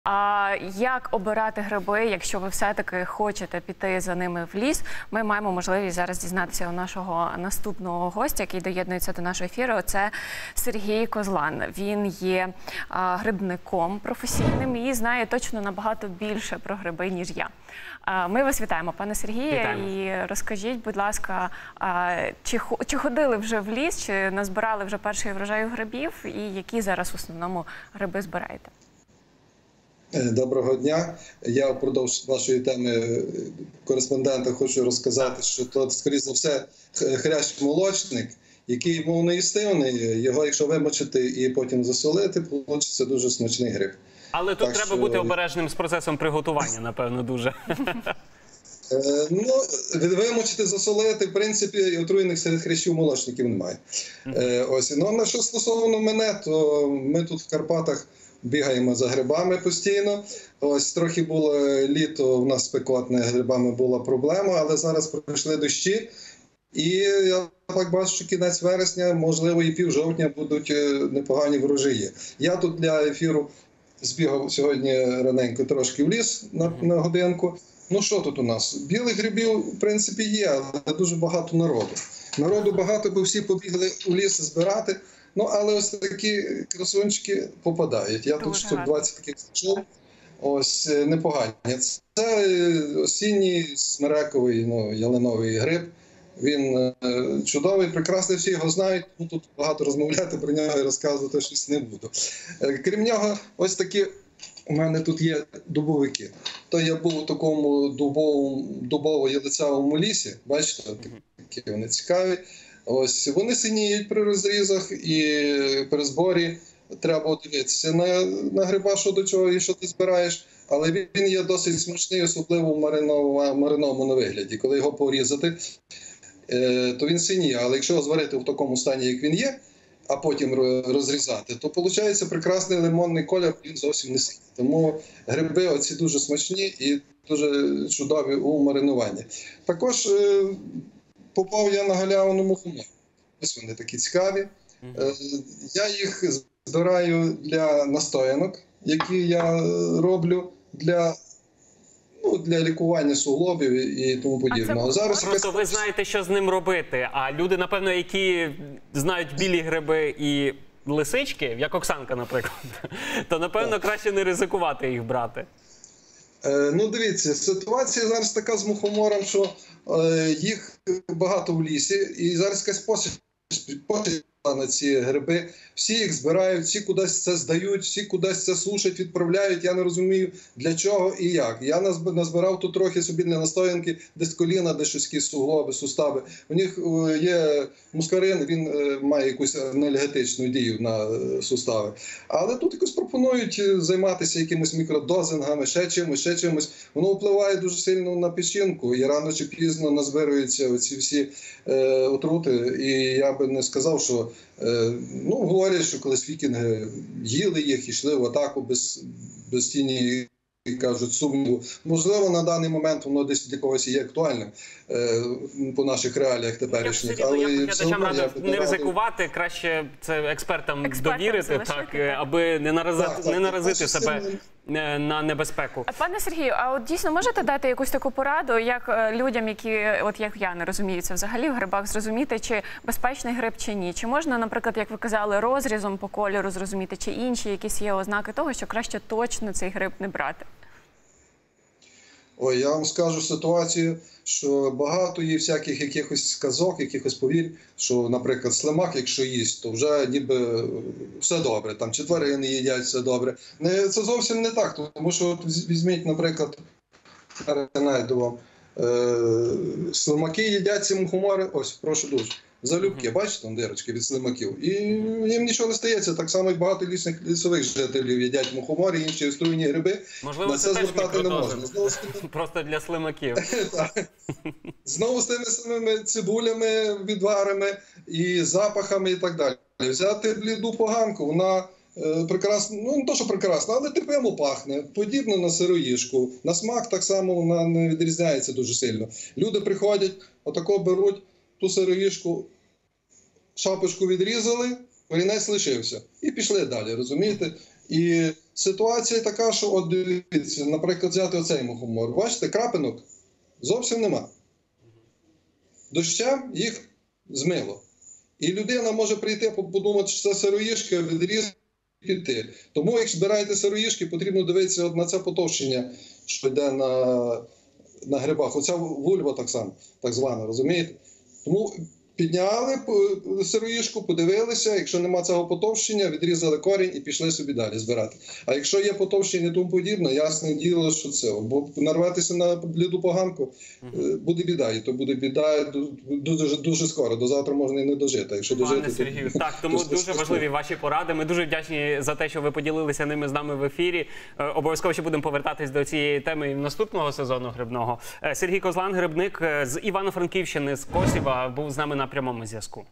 А як обирати гриби, якщо ви все-таки хочете піти за ними в ліс? Ми маємо можливість зараз дізнатися у нашого наступного гостя, який доєднується до нашого ефіру. Це Сергій Козлан. Він є грибником професійним і знає точно набагато більше про гриби, ніж я. Ми вас вітаємо, пане Сергію. Вітаємо. І розкажіть, будь ласка, чи ходили вже в ліс, чи назбирали вже перший врожай грибів, і які зараз в основному гриби збираєте? Доброго дня. Я впродовж вашої теми кореспондента хочу розказати, що то, скоріше за все, хрящ-молочник, який мов їстивний, його якщо вимочити і потім засолити, вийде дуже смачний гриб. Але тут треба бути обережним з процесом приготування, напевно, дуже. Ну, вимочити, засолити, в принципі, отруєних серед хрящів-молочників немає. Ось. Ну, на що стосовно мене, то ми тут в Карпатах бігаємо за грибами постійно. Ось трохи було літо, у нас спекотне, грибами була проблема, але зараз пройшли дощі. І я так бачу, що кінець вересня, можливо, і півжовтня будуть непогані врожаї. Я тут для ефіру збігав сьогодні раненько трошки в ліс на годинку. Ну що тут у нас? Білих грибів, в принципі, є, але дуже багато народу. Народу багато, бо всі побігли у ліс збирати. Ну, але ось такі красунчики попадають. Я тут штук 20 таких знайшов. Ось непогані. Це осінній смерековий, ялиновий гриб. Він чудовий, прекрасний, всі його знають. Ну, тут багато розмовляти про нього і розказувати щось не буду. Крім нього, ось такі у мене тут є дубовики. То я був у такому дубово-ялицевому лісі. Бачите, такі вони цікаві. Ось вони синіють при розрізах і при зборі. Треба дивитися на гриба, що до чого і що ти збираєш. Але він є досить смачний, особливо в маринованому вигляді. Коли його порізати, то він синіє. Але якщо його зварити в такому стані, як він є, а потім розрізати, то виходить прекрасний лимонний колір, він зовсім не синій. Тому гриби оці дуже смачні і дуже чудові у маринуванні. Також попав я на галявину мухомор. Ось вони такі цікаві. Я їх збираю для настоянок, які я роблю для лікування суглобів і тому подібного. Зараз просто ви знаєте, що з ним робити, а люди, напевно, які знають білі гриби і лисички, як Оксанка, наприклад, то, напевно, краще не ризикувати їх брати. Ну, дивіться, ситуація зараз така з мухомором, що їх багато в лісі, і зараз якась пошесть на ці гриби. Всі їх збирають, всі кудись це здають, всі кудись це сушать, відправляють. Я не розумію, для чого і як. Я назбирав тут трохи собі для настоянки, десь коліна, десь щось якісь суглоби, сустави. У них є мускарин, він має якусь анальгетичну дію на сустави. Але тут якось пропонують займатися якимось мікродозингами, ще чимось. Воно впливає дуже сильно на печінку, і рано чи пізно назбируються оці всі отрути. І я би не сказав, що говорять, що колись вікінги їли їх, йшли в атаку без тіні, кажуть, сумніву. Можливо, на даний момент воно десь для когось є актуальним по наших реаліях теперішніх. Я глядачам радив не ризикувати, краще це експертам довірити, аби не наразити себе на небезпеку. Пане Сергію, а от дійсно можете дати якусь таку пораду, як людям, які, як я, не розуміються взагалі в грибах, зрозуміти, чи безпечний гриб, чи ні? Чи можна, наприклад, як ви казали, розрізом по кольору зрозуміти, чи інші якісь є ознаки того, що краще точно цей гриб не брати? Ой, я вам скажу ситуацію, що багато є всяких якихось сказок, якихось повірь, що, наприклад, слимак, якщо їсть, то вже ніби все добре, там чи тварини їдять, все добре. Це зовсім не так, тому що візьміть, наприклад, я найду вам, слимаки їдять ці мухомори, ось, прошу дуже, залюбки, бачите, там дирочки від слимаків, і їм нічого не стається, так само, як багато лісових жителів їдять мухомори, інші отруєні гриби, можливо, на це звертати не можна. Просто для слимаків. Знову з тими самими цибулями, відварами і запахами і так далі. Взяти бліду поганку, вона прекрасна, не то, що прекрасна, але терпимо пахне, подібно на сироїжку. На смак так само вона не відрізняється дуже сильно. Люди приходять, отако беруть ту сироїжку, шапочку відрізали, корінець лишився. І пішли далі, розумієте? І ситуація така, що от дивіться, наприклад, взяти оцей мухомор. Бачите, крапинок зовсім нема. Дощем їх змило. І людина може прийти, подумати, що це сироїшки, відрізати і піти. Тому, якщо збираєте сироїшки, потрібно дивитися от на це потовщення, що йде на грибах. Оця вульва так само, так звана, розумієте? Тому підняли сироїшку, подивилися, якщо нема цього потовщення, відрізали корінь і пішли собі далі збирати. А якщо є потовщення і тому подібне, ясне діло, що це. Бо нарватися на бліду поганку буде біда. І то буде біда дуже скоро. До завтра можна і не дожити. Якщо дожити, Пане Сергію, так, тому дуже важливі ваші поради. Ми дуже вдячні за те, що ви поділилися ними з нами в ефірі. Обов'язково ще будемо повертатись до цієї теми і наступного сезону грибного. Сергій Козлан, грибник з Івано-Франківщини, з Косєва, був з нами на прямому зв'язку.